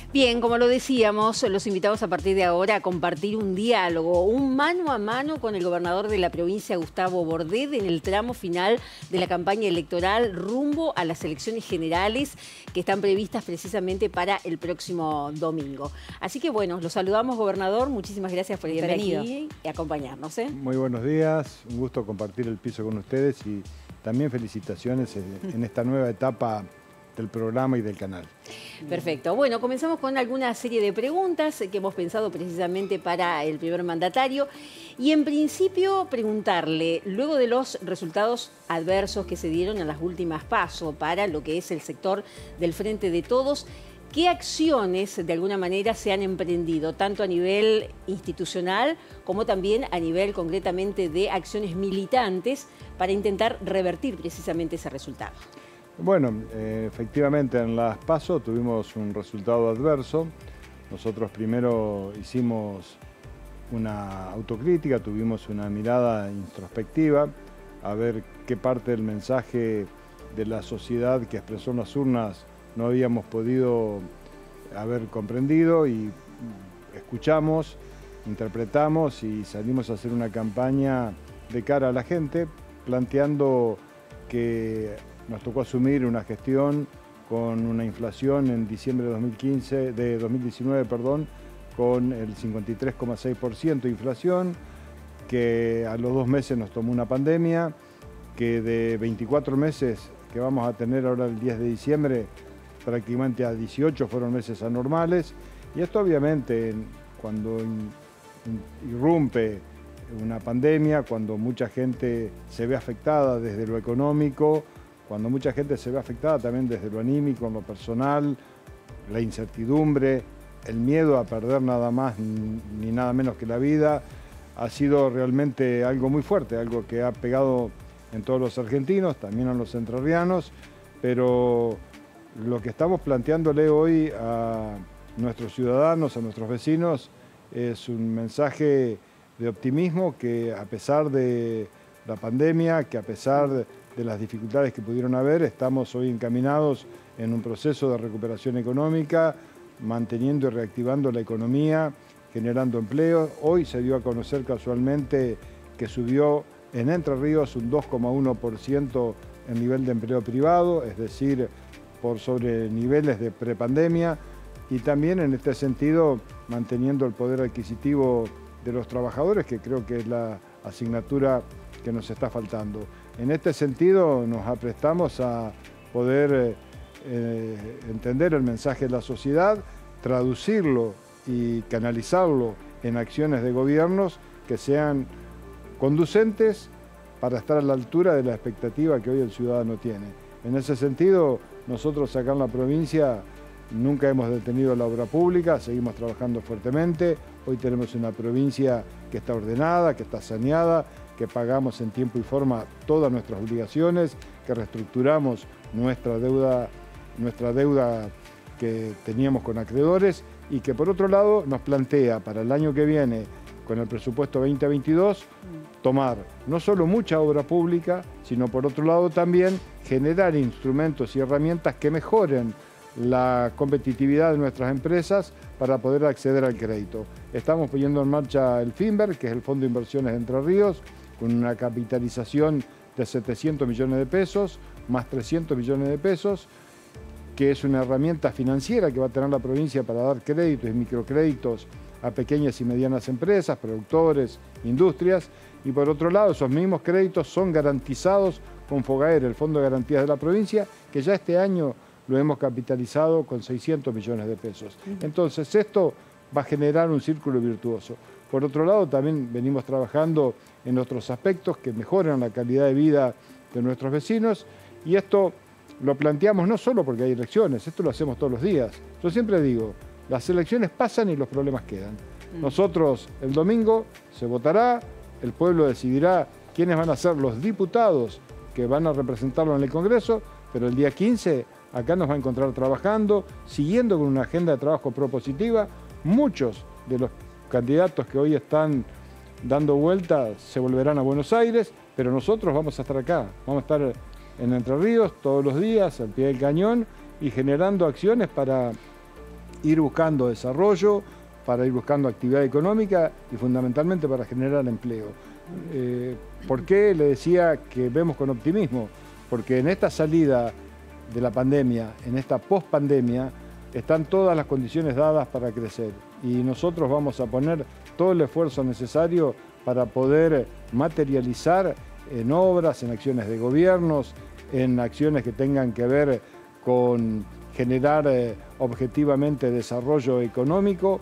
Bien, como lo decíamos, los invitamos a partir de ahora a compartir un diálogo, un mano a mano con el gobernador de la provincia, Gustavo Bordet, en el tramo final de la campaña electoral rumbo a las elecciones generales que están previstas precisamente para el próximo domingo. Así que bueno, los saludamos, gobernador, muchísimas gracias por estar aquí y acompañarnos. Muy buenos días, un gusto compartir el piso con ustedes y también felicitaciones en esta nueva etapa del programa y del canal. Perfecto. Bueno, comenzamos con alguna serie de preguntas que hemos pensado precisamente para el primer mandatario. Y en principio preguntarle, luego de los resultados adversos que se dieron en las últimas PASO para lo que es el sector del Frente de Todos, ¿qué acciones de alguna manera se han emprendido, tanto a nivel institucional como también a nivel concretamente de acciones militantes para intentar revertir precisamente ese resultado? Bueno, efectivamente en las PASO tuvimos un resultado adverso. Nosotros primero hicimos una autocrítica, tuvimos una mirada introspectiva a ver qué parte del mensaje de la sociedad que expresó en las urnas no habíamos podido haber comprendido, y escuchamos, interpretamos y salimos a hacer una campaña de cara a la gente, planteando que nos tocó asumir una gestión con una inflación en diciembre de 2019, con el 53,6% de inflación, que a los 2 meses nos tomó una pandemia, que de 24 meses que vamos a tener ahora el 10 de diciembre, prácticamente a 18 fueron meses anormales. Y esto obviamente cuando irrumpe una pandemia, cuando mucha gente se ve afectada desde lo económico, cuando mucha gente se ve afectada también desde lo anímico, en lo personal, la incertidumbre, el miedo a perder nada más ni nada menos que la vida, ha sido realmente algo muy fuerte, algo que ha pegado en todos los argentinos, también en los entrerrianos, pero lo que estamos planteándole hoy a nuestros ciudadanos, a nuestros vecinos, es un mensaje de optimismo que, a pesar de la pandemia, que a pesar de las dificultades que pudieron haber, estamos hoy encaminados en un proceso de recuperación económica, manteniendo y reactivando la economía, generando empleo. Hoy se dio a conocer casualmente que subió en Entre Ríos un 2,1% el nivel de empleo privado, es decir, por sobre niveles de prepandemia, y también en este sentido manteniendo el poder adquisitivo de los trabajadores, que creo que es la asignatura que nos está faltando. En este sentido nos aprestamos a poder entender el mensaje de la sociedad, traducirlo y canalizarlo en acciones de gobiernos que sean conducentes para estar a la altura de la expectativa que hoy el ciudadano tiene. En ese sentido, nosotros acá en la provincia nunca hemos detenido la obra pública, seguimos trabajando fuertemente. Hoy tenemos una provincia que está ordenada, que está saneada, que pagamos en tiempo y forma todas nuestras obligaciones, que reestructuramos nuestra deuda que teníamos con acreedores, y que por otro lado nos plantea para el año que viene, con el presupuesto 2022, tomar no solo mucha obra pública, sino por otro lado también generar instrumentos y herramientas que mejoren la competitividad de nuestras empresas para poder acceder al crédito. Estamos poniendo en marcha el FINVER, que es el Fondo de Inversiones de Entre Ríos, con una capitalización de 700 millones de pesos, más 300 millones de pesos, que es una herramienta financiera que va a tener la provincia para dar créditos y microcréditos a pequeñas y medianas empresas, productores, industrias, y por otro lado esos mismos créditos son garantizados con FOGAER, el Fondo de Garantías de la provincia, que ya este año lo hemos capitalizado con 600 millones de pesos. Entonces esto va a generar un círculo virtuoso. Por otro lado, también venimos trabajando en otros aspectos que mejoran la calidad de vida de nuestros vecinos, y esto lo planteamos no solo porque hay elecciones, esto lo hacemos todos los días. Yo siempre digo, las elecciones pasan y los problemas quedan. Nosotros, el domingo se votará, el pueblo decidirá quiénes van a ser los diputados que van a representarlo en el Congreso, pero el día 15 acá nos va a encontrar trabajando, siguiendo con una agenda de trabajo propositiva. Muchos de los candidatos que hoy están dando vueltas se volverán a Buenos Aires, pero nosotros vamos a estar acá, vamos a estar en Entre Ríos todos los días, al pie del cañón, y generando acciones para ir buscando desarrollo, para ir buscando actividad económica y fundamentalmente para generar empleo. ¿Por qué le decía que vemos con optimismo? Porque en esta salida de la pandemia, en esta pospandemia, están todas las condiciones dadas para crecer y nosotros vamos a poner todo el esfuerzo necesario para poder materializar en obras, en acciones de gobiernos, en acciones que tengan que ver con generar objetivamente desarrollo económico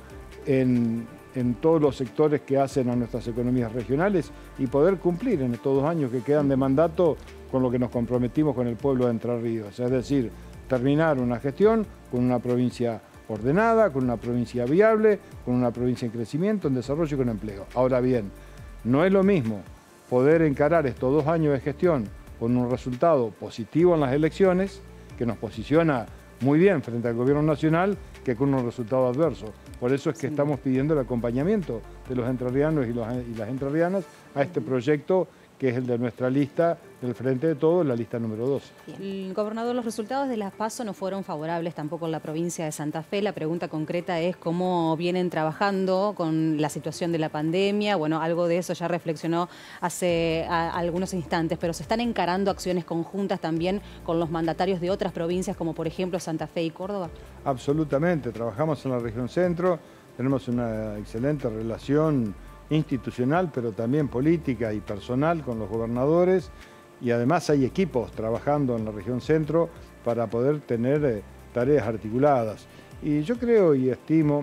en todos los sectores que hacen a nuestras economías regionales y poder cumplir en estos 2 años que quedan de mandato con lo que nos comprometimos con el pueblo de Entre Ríos, es decir, terminar una gestión con una provincia ordenada, con una provincia viable, con una provincia en crecimiento, en desarrollo y con empleo. Ahora bien, no es lo mismo poder encarar estos 2 años de gestión con un resultado positivo en las elecciones, que nos posiciona muy bien frente al gobierno nacional, que con un resultado adverso. Por eso es que estamos pidiendo el acompañamiento de los entrerrianos y las entrerrianas a este proyecto, que es el de nuestra lista del Frente de Todos, la lista número 2. Gobernador, los resultados de las PASO no fueron favorables tampoco en la provincia de Santa Fe. La pregunta concreta es cómo vienen trabajando con la situación de la pandemia. Bueno, algo de eso ya reflexionó hace algunos instantes, pero se están encarando acciones conjuntas también con los mandatarios de otras provincias, como por ejemplo Santa Fe y Córdoba. Absolutamente, trabajamos en la región centro, tenemos una excelente relación institucional, pero también política y personal con los gobernadores, y además hay equipos trabajando en la región centro para poder tener tareas articuladas. Y yo creo y estimo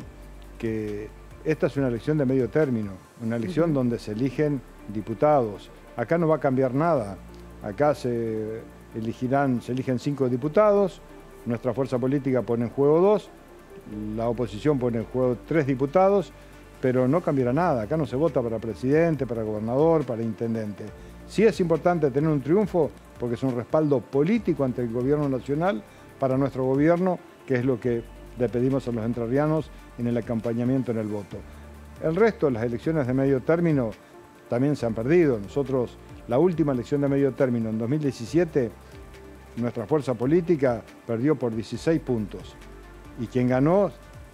que esta es una elección de medio término, una elección donde se eligen diputados. Acá no va a cambiar nada, acá se eligen 5 diputados, nuestra fuerza política pone en juego 2, la oposición pone en juego 3 diputados, pero no cambiará nada. Acá no se vota para presidente, para gobernador, para intendente. Sí es importante tener un triunfo porque es un respaldo político ante el gobierno nacional para nuestro gobierno, que es lo que le pedimos a los entrerrianos en el acompañamiento en el voto. El resto, las elecciones de medio término, también se han perdido. Nosotros, la última elección de medio término en 2017, nuestra fuerza política perdió por 16 puntos. Y quien ganó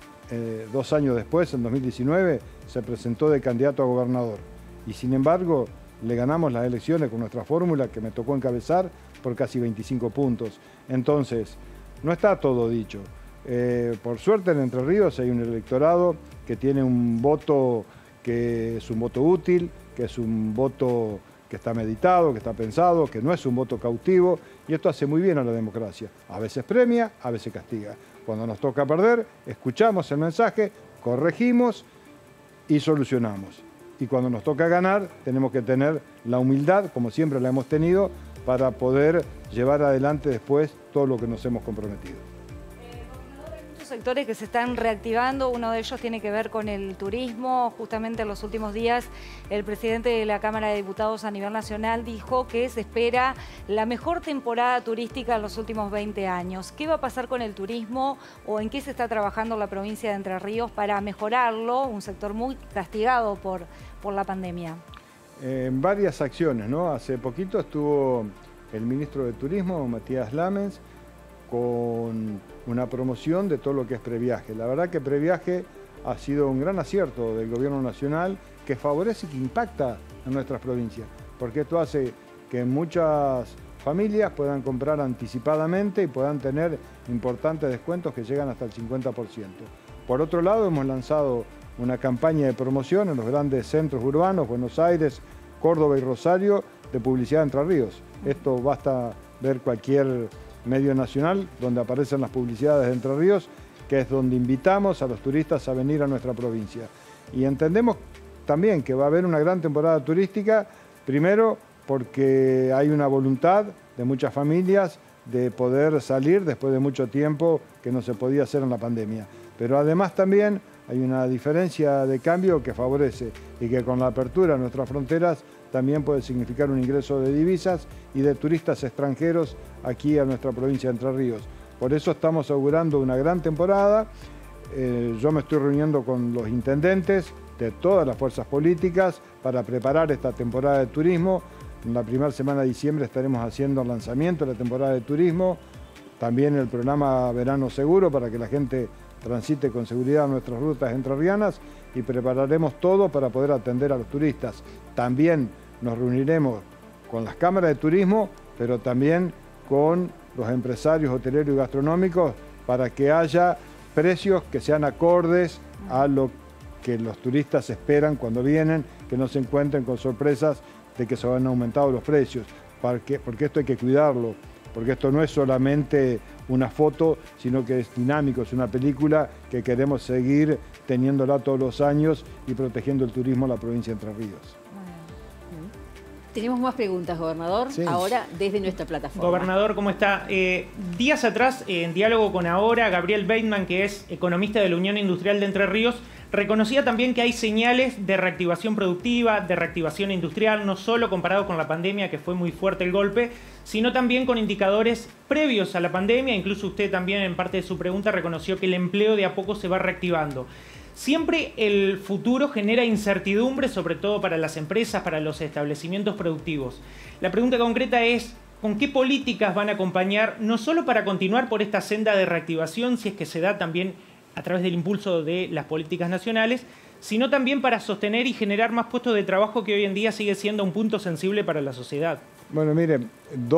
2 años después, en 2019, se presentó de candidato a gobernador. Y sin embargo, le ganamos las elecciones con nuestra fórmula, que me tocó encabezar, por casi 25 puntos. Entonces, no está todo dicho. Por suerte en Entre Ríos hay un electorado que tiene un voto que es un voto útil, que es un voto que está meditado, que está pensado, que no es un voto cautivo, y esto hace muy bien a la democracia. A veces premia, a veces castiga. Cuando nos toca perder, escuchamos el mensaje, corregimos y solucionamos. Y cuando nos toca ganar, tenemos que tener la humildad, como siempre la hemos tenido, para poder llevar adelante después todo lo que nos hemos comprometido. Sectores que se están reactivando, uno de ellos tiene que ver con el turismo. Justamente en los últimos días el presidente de la Cámara de Diputados a nivel nacional dijo que se espera la mejor temporada turística en los últimos 20 años. ¿Qué va a pasar con el turismo o en qué se está trabajando en la provincia de Entre Ríos para mejorarlo? Un sector muy castigado por la pandemia. Varias acciones, ¿no? Hace poquito estuvo el ministro de Turismo, Matías Lamens, con una promoción de todo lo que es previaje. La verdad que previaje ha sido un gran acierto del gobierno nacional que favorece y que impacta a nuestras provincias, porque esto hace que muchas familias puedan comprar anticipadamente y puedan tener importantes descuentos que llegan hasta el 50%. Por otro lado, hemos lanzado una campaña de promoción en los grandes centros urbanos, Buenos Aires, Córdoba y Rosario, de publicidad de Entre Ríos. Esto basta ver cualquier medio nacional donde aparecen las publicidades de Entre Ríos, que es donde invitamos a los turistas a venir a nuestra provincia. Y entendemos también que va a haber una gran temporada turística, primero porque hay una voluntad de muchas familias de poder salir después de mucho tiempo que no se podía hacer en la pandemia. Pero además también hay una diferencia de cambio que favorece y que con la apertura de nuestras fronteras también puede significar un ingreso de divisas y de turistas extranjeros aquí a nuestra provincia de Entre Ríos. Por eso estamos augurando una gran temporada. Yo me estoy reuniendo con los intendentes de todas las fuerzas políticas para preparar esta temporada de turismo. En la primera semana de diciembre estaremos haciendo el lanzamiento de la temporada de turismo, también el programa Verano Seguro para que la gente transite con seguridad nuestras rutas entrerrianas y prepararemos todo para poder atender a los turistas. También nos reuniremos con las cámaras de turismo, pero también con los empresarios hoteleros y gastronómicos para que haya precios que sean acordes a lo que los turistas esperan cuando vienen, que no se encuentren con sorpresas de que se han aumentado los precios, porque esto hay que cuidarlo, porque esto no es solamente una foto, sino que es dinámico, es una película que queremos seguir teniéndola todos los años y protegiendo el turismo en la provincia de Entre Ríos. Tenemos más preguntas, gobernador, sí. Ahora desde nuestra plataforma. Gobernador, ¿cómo está? Días atrás, en diálogo con Ahora, Gabriel Bateman, que es economista de la Unión Industrial de Entre Ríos, reconocía también que hay señales de reactivación productiva, de reactivación industrial, no solo comparado con la pandemia, que fue muy fuerte el golpe, sino también con indicadores previos a la pandemia. Incluso usted también en parte de su pregunta reconoció que el empleo de a poco se va reactivando. Siempre el futuro genera incertidumbre, sobre todo para las empresas, para los establecimientos productivos. La pregunta concreta es, ¿con qué políticas van a acompañar, no solo para continuar por esta senda de reactivación, si es que se da también a través del impulso de las políticas nacionales, sino también para sostener y generar más puestos de trabajo que hoy en día sigue siendo un punto sensible para la sociedad? Bueno, miren,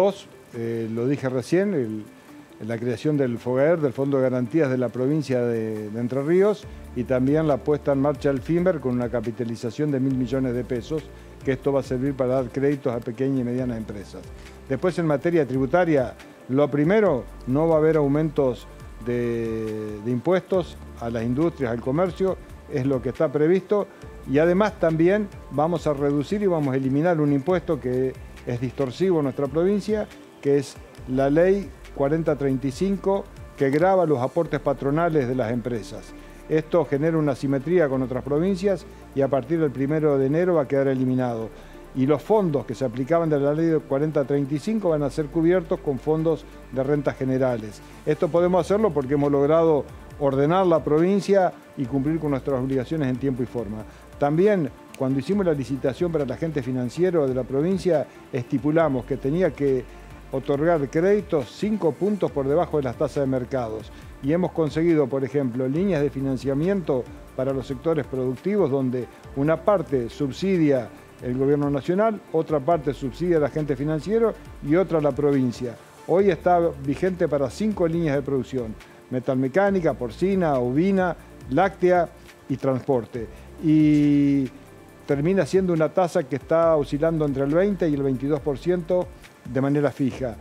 lo dije recién, la creación del FOGAER, del Fondo de Garantías de la provincia de Entre Ríos, y también la puesta en marcha del FIMBER con una capitalización de 1.000 millones de pesos, que esto va a servir para dar créditos a pequeñas y medianas empresas. Después, en materia tributaria, lo primero, no va a haber aumentos de impuestos a las industrias, al comercio, es lo que está previsto, y además también vamos a reducir y vamos a eliminar un impuesto que es distorsivo en nuestra provincia, que es la ley 4035, que grava los aportes patronales de las empresas. Esto genera una asimetría con otras provincias y a partir del 1 de enero va a quedar eliminado. Y los fondos que se aplicaban de la ley de 4035 van a ser cubiertos con fondos de rentas generales. Esto podemos hacerlo porque hemos logrado ordenar la provincia y cumplir con nuestras obligaciones en tiempo y forma. También, cuando hicimos la licitación para el agente financiero de la provincia, estipulamos que tenía que otorgar créditos 5 puntos por debajo de las tasas de mercados. Y hemos conseguido, por ejemplo, líneas de financiamiento para los sectores productivos, donde una parte subsidia el gobierno nacional, otra parte subsidia el agente financiero y otra la provincia. Hoy está vigente para 5 líneas de producción: metalmecánica, porcina, ovina, láctea y transporte. Y termina siendo una tasa que está oscilando entre el 20 y el 22% de manera fija.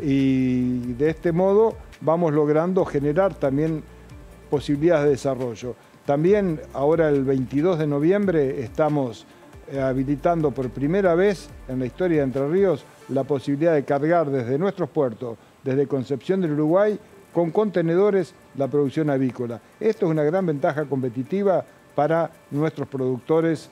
Y de este modo vamos logrando generar también posibilidades de desarrollo. También ahora el 22 de noviembre estamos habilitando por primera vez en la historia de Entre Ríos la posibilidad de cargar desde nuestros puertos, desde Concepción del Uruguay, con contenedores la producción avícola. Esto es una gran ventaja competitiva para nuestros productores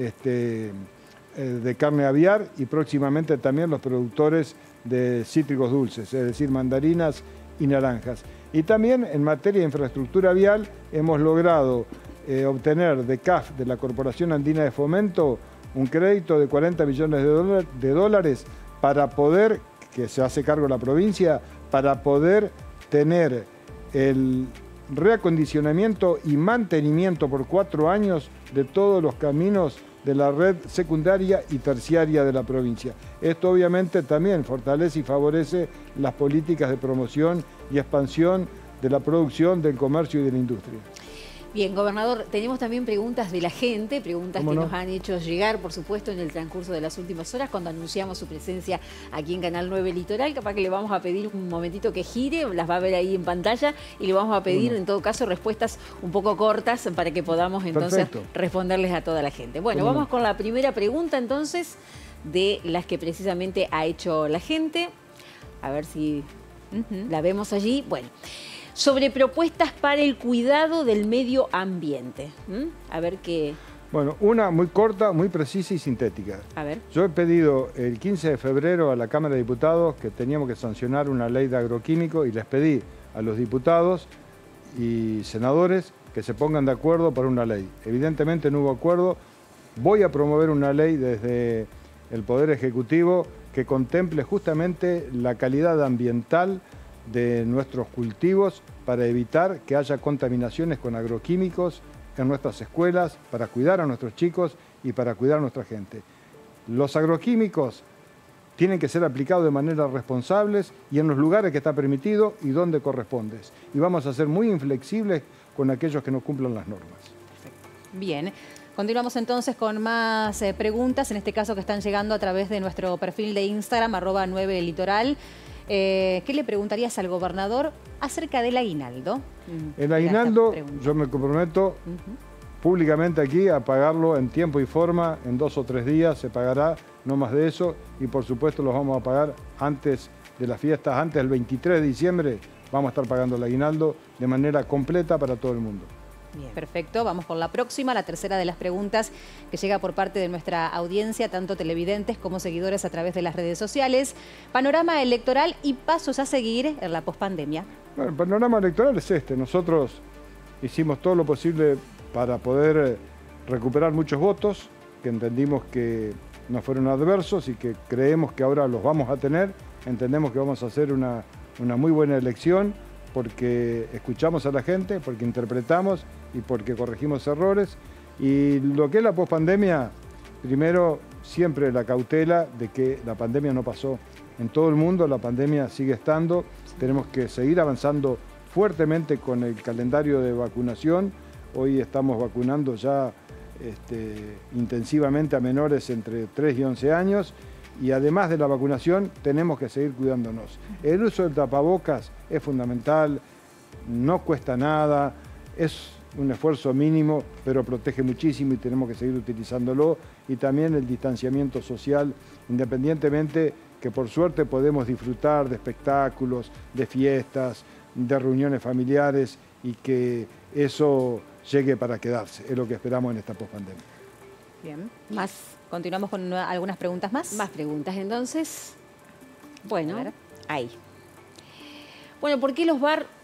de carne aviar y próximamente también los productores de cítricos dulces, es decir, mandarinas y naranjas. Y también en materia de infraestructura vial hemos logrado obtener de CAF, de la Corporación Andina de Fomento, un crédito de 40 millones de dólares para poder, que se hace cargo la provincia, para poder tener el reacondicionamiento y mantenimiento por 4 años de todos los caminos de la red secundaria y terciaria de la provincia. Esto obviamente también fortalece y favorece las políticas de promoción y expansión de la producción, del comercio y de la industria. Bien, gobernador, tenemos también preguntas de la gente, preguntas que nos han hecho llegar, por supuesto, en el transcurso de las últimas horas, cuando anunciamos su presencia aquí en Canal 9 Litoral. Capaz que le vamos a pedir un momentito que gire, las va a ver ahí en pantalla, y le vamos a pedir, en todo caso, respuestas un poco cortas para que podamos entonces responderles a toda la gente. Bueno, vamos con la primera pregunta entonces, de las que precisamente ha hecho la gente. A ver si la vemos allí. Bueno. Sobre propuestas para el cuidado del medio ambiente. A ver qué... Bueno, una muy corta, muy precisa y sintética. A ver. Yo he pedido el 15 de febrero a la Cámara de Diputados que teníamos que sancionar una ley de agroquímicos y les pedí a los diputados y senadores que se pongan de acuerdo para una ley. Evidentemente no hubo acuerdo. Voy a promover una ley desde el Poder Ejecutivo que contemple justamente la calidad ambiental de nuestros cultivos para evitar que haya contaminaciones con agroquímicos en nuestras escuelas, para cuidar a nuestros chicos y para cuidar a nuestra gente. Los agroquímicos tienen que ser aplicados de manera responsables y en los lugares que está permitido y donde corresponde. Y vamos a ser muy inflexibles con aquellos que no cumplan las normas. Bien. Continuamos entonces con más preguntas, en este caso que están llegando a través de nuestro perfil de Instagram, @9litoral. ¿Qué le preguntarías al gobernador acerca del aguinaldo? El aguinaldo, yo me comprometo públicamente aquí a pagarlo en tiempo y forma, en 2 o 3 días se pagará, no más de eso, y por supuesto los vamos a pagar antes de las fiestas, antes del 23 de diciembre, vamos a estar pagando el aguinaldo de manera completa para todo el mundo. Bien. Perfecto, vamos por la próxima, la tercera de las preguntas que llega por parte de nuestra audiencia, tanto televidentes como seguidores a través de las redes sociales. Panorama electoral y pasos a seguir en la pospandemia. Bueno, el panorama electoral es este. Nosotros hicimos todo lo posible para poder recuperar muchos votos, que entendimos que no fueron adversos y que creemos que ahora los vamos a tener. Entendemos que vamos a hacer una muy buena elección, porque escuchamos a la gente, porque interpretamos y porque corregimos errores. Y lo que es la pospandemia, primero, siempre la cautela de que la pandemia no pasó. En todo el mundo la pandemia sigue estando. Tenemos que seguir avanzando fuertemente con el calendario de vacunación. Hoy estamos vacunando ya intensivamente a menores entre 3 y 11 años. Y además de la vacunación, tenemos que seguir cuidándonos. El uso del tapabocas es fundamental, no cuesta nada, es un esfuerzo mínimo, pero protege muchísimo y tenemos que seguir utilizándolo. Y también el distanciamiento social, independientemente que por suerte podemos disfrutar de espectáculos, de fiestas, de reuniones familiares y que eso llegue para quedarse. Es lo que esperamos en esta pospandemia. Bien, continuamos con algunas preguntas más. Más preguntas, entonces. Bueno, ahí. Bueno, ¿por qué los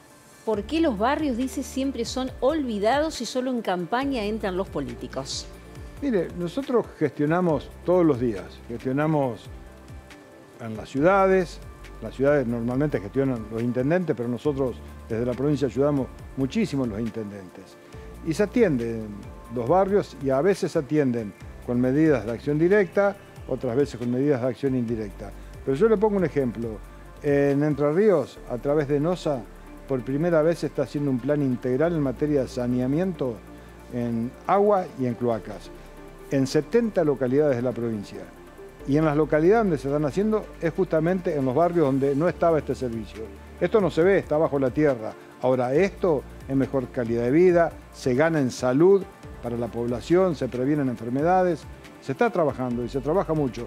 barrios, dice, siempre son olvidados y solo en campaña entran los políticos? Mire, nosotros gestionamos todos los días. Gestionamos en las ciudades normalmente gestionan los intendentes, pero nosotros desde la provincia ayudamos muchísimo a los intendentes. Y se atienden los barrios y a veces se atienden con medidas de acción directa, otras veces con medidas de acción indirecta. Pero yo le pongo un ejemplo. En Entre Ríos, a través de NOSA, por primera vez se está haciendo un plan integral en materia de saneamiento en agua y en cloacas, en 70 localidades de la provincia. Y en las localidades donde se están haciendo es justamente en los barrios donde no estaba este servicio. Esto no se ve, está bajo la tierra. Ahora, esto es mejor calidad de vida, se gana en salud para la población, se previenen enfermedades, se está trabajando y se trabaja mucho.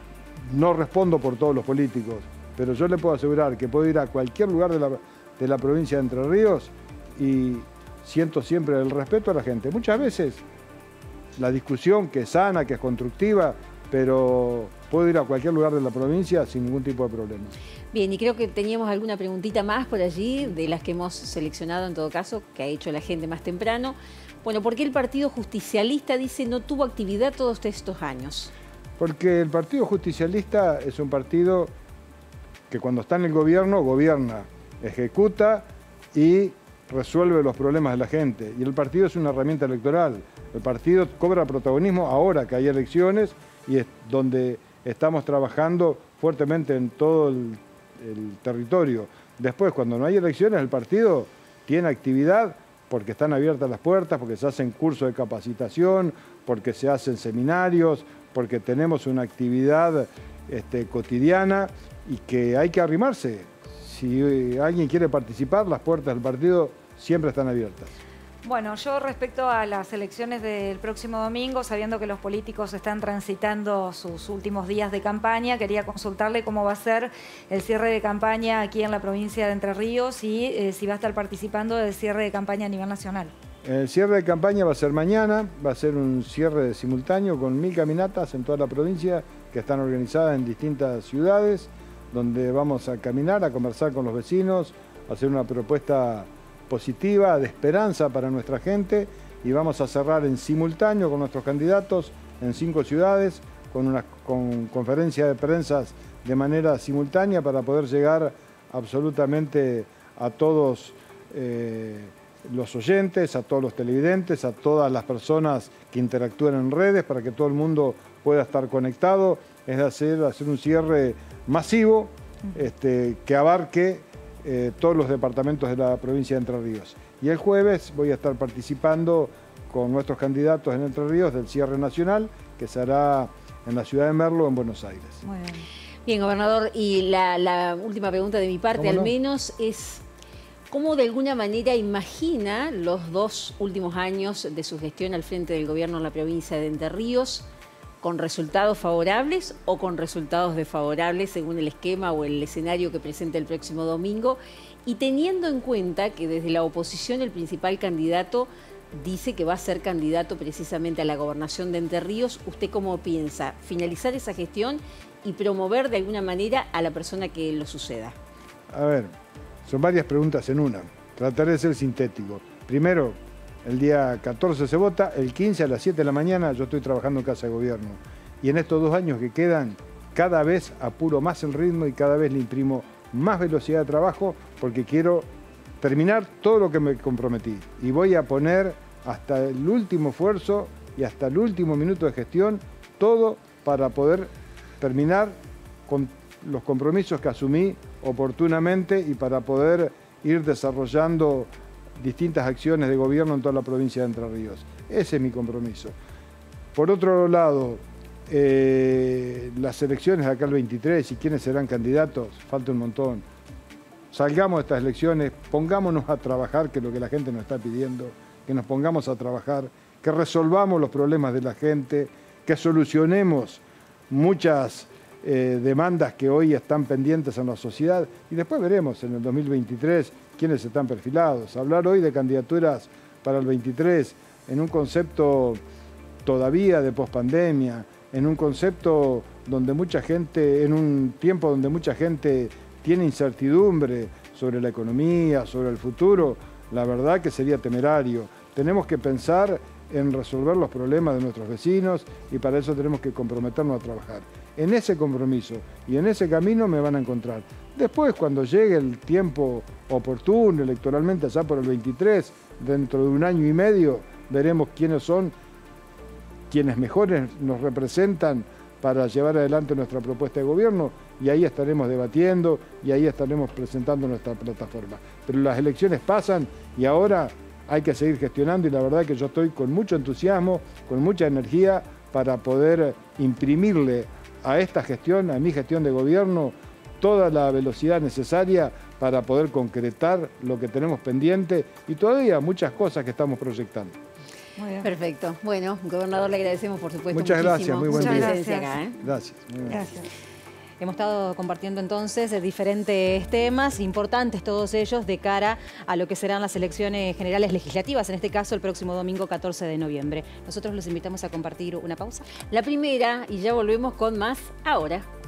No respondo por todos los políticos, pero yo le puedo asegurar que puedo ir a cualquier lugar de la provincia de Entre Ríos y siento siempre el respeto a la gente. Muchas veces la discusión que es sana, que es constructiva, pero puedo ir a cualquier lugar de la provincia sin ningún tipo de problema. Bien, y creo que teníamos alguna preguntita más por allí, de las que hemos seleccionado en todo caso, que ha hecho la gente más temprano. Bueno, ¿por qué el Partido Justicialista, dice, no tuvo actividad todos estos años? Porque el Partido Justicialista es un partido que cuando está en el gobierno, gobierna, ejecuta y resuelve los problemas de la gente. Y el partido es una herramienta electoral. El partido cobra protagonismo ahora que hay elecciones y es donde estamos trabajando fuertemente en todo el territorio. Después, cuando no hay elecciones, el partido tiene actividad porque están abiertas las puertas, porque se hacen cursos de capacitación, porque se hacen seminarios, porque tenemos una actividad cotidiana y que hay que arrimarse. Si alguien quiere participar, las puertas del partido siempre están abiertas. Bueno, yo respecto a las elecciones del próximo domingo, sabiendo que los políticos están transitando sus últimos días de campaña, quería consultarle cómo va a ser el cierre de campaña aquí en la provincia de Entre Ríos y si va a estar participando del cierre de campaña a nivel nacional. El cierre de campaña va a ser mañana, va a ser un cierre simultáneo con 1000 caminatas en toda la provincia que están organizadas en distintas ciudades, donde vamos a caminar, a conversar con los vecinos, a hacer una propuesta positiva, de esperanza para nuestra gente y vamos a cerrar en simultáneo con nuestros candidatos en 5 ciudades con conferencia de prensa de manera simultánea para poder llegar absolutamente a todos los oyentes, a todos los televidentes, a todas las personas que interactúan en redes para que todo el mundo pueda estar conectado, es hacer un cierre masivo que abarque todos los departamentos de la provincia de Entre Ríos. Y el jueves voy a estar participando con nuestros candidatos en Entre Ríos del cierre nacional que se hará en la ciudad de Merlo, en Buenos Aires. Muy bien. Bien, gobernador, y la última pregunta de mi parte al menos es ¿cómo de alguna manera imagina los 2 últimos años de su gestión al frente del gobierno en la provincia de Entre Ríos? ¿Con resultados favorables o con resultados desfavorables según el esquema o el escenario que presenta el próximo domingo? Y teniendo en cuenta que desde la oposición el principal candidato dice que va a ser candidato precisamente a la gobernación de Entre Ríos, ¿usted cómo piensa finalizar esa gestión y promover de alguna manera a la persona que lo suceda? A ver, son varias preguntas en una. Trataré de ser sintético. Primero, el día 14 se vota, el 15 a las 7 de la mañana yo estoy trabajando en Casa de Gobierno. Y en estos 2 años que quedan, cada vez apuro más el ritmo y cada vez le imprimo más velocidad de trabajo porque quiero terminar todo lo que me comprometí. Y voy a poner hasta el último esfuerzo y hasta el último minuto de gestión todo para poder terminar con los compromisos que asumí oportunamente y para poder ir desarrollando distintas acciones de gobierno en toda la provincia de Entre Ríos. Ese es mi compromiso. Por otro lado, las elecciones de acá el 23 y quiénes serán candidatos, falta un montón. Salgamos de estas elecciones, pongámonos a trabajar, que es lo que la gente nos está pidiendo, que nos pongamos a trabajar, que resolvamos los problemas de la gente, que solucionemos muchas demandas que hoy están pendientes en la sociedad y después veremos en el 2023 quiénes están perfilados. Hablar hoy de candidaturas para el 23 en un concepto todavía de pospandemia, en un concepto donde mucha gente, en un tiempo donde mucha gente tiene incertidumbre sobre la economía, sobre el futuro, la verdad que sería temerario. Tenemos que pensar en resolver los problemas de nuestros vecinos y para eso tenemos que comprometernos a trabajar. En ese compromiso y en ese camino me van a encontrar. Después, cuando llegue el tiempo oportuno, electoralmente allá por el 23, dentro de 1 año y medio, veremos quiénes son quienes mejores nos representan para llevar adelante nuestra propuesta de gobierno y ahí estaremos debatiendo y ahí estaremos presentando nuestra plataforma. Pero las elecciones pasan y ahora hay que seguir gestionando y la verdad que yo estoy con mucho entusiasmo, con mucha energía para poder imprimirle a esta gestión, a mi gestión de gobierno, toda la velocidad necesaria para poder concretar lo que tenemos pendiente y todavía muchas cosas que estamos proyectando. Muy bien. Perfecto. Bueno, gobernador, le agradecemos por supuesto muchas muchísimo. Gracias, muy buen día. Presencia acá, ¿eh? Gracias. Muy bien. Gracias. Hemos estado compartiendo entonces diferentes temas, importantes todos ellos, de cara a lo que serán las elecciones generales legislativas, en este caso el próximo domingo 14 de noviembre. Nosotros los invitamos a compartir una pausa. La primera, y ya volvemos con más ahora.